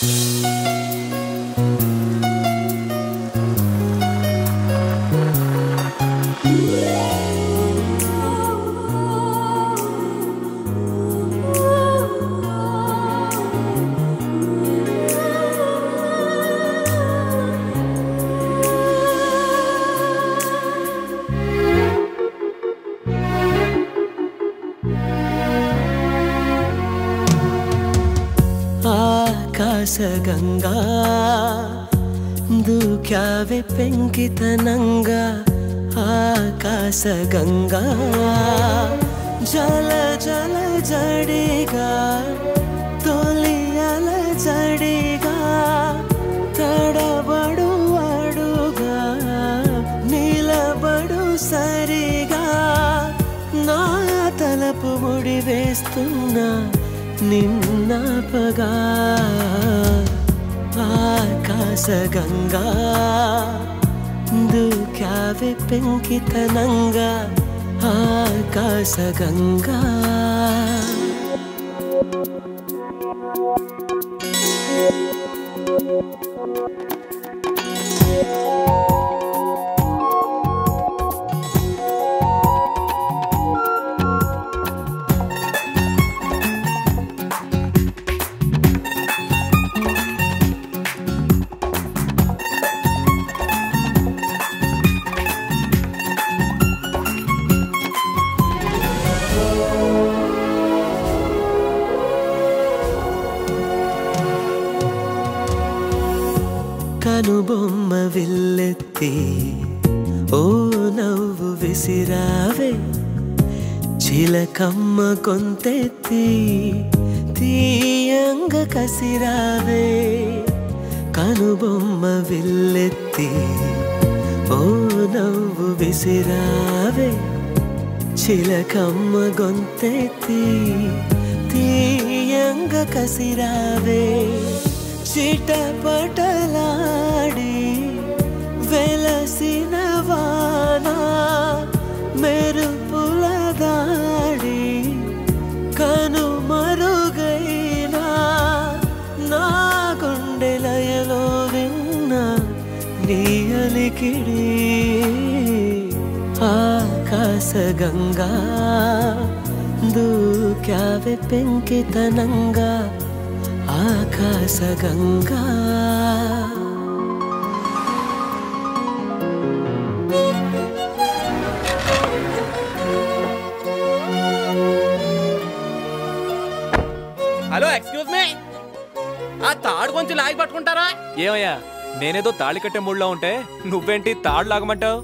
ఆకాశగంగా దూకావే పెంకితనంగా ఆకాశగంగా జల జల జడిగా తొలియల జడిగా తడబడు అడుగా నిలబడు సరిగా నా తలపు ముడి వేస్తున్నా నిన్నపగా ఆకాశగంగా దూకావే పెంకితనంగా ఆకాశగంగా కనుబొమ్మ విల్లెత్తి ఓ నవ్వు విసిరావే చిలకమ్మ కొంతెత్తి తీయంగ కసిరావే కనుబొమ్మ విల్లెత్తి ఓ నవ్వు విసిరావే చిలకమ్మ గొంతెత్తి తీయంగ కసిరావే చిటపటలాడి వెలసిన వానా మెరుపుల దాడి కనుమరుగైనా నా గుండెలయలో విన్న నీ అలికిడి ఆకాశగంగా దూకావే పెంకితనంగా ఆకాశగంగా హలో ఎక్స్క్యూజ్ మీ ఆ తాడు కొంచెం లాగి పట్టుకుంటారా? ఏమయ్యా నేనేదో తాళి కట్టే మూడ్లో ఉంటే నువ్వేంటి తాడు లాగమంటావు?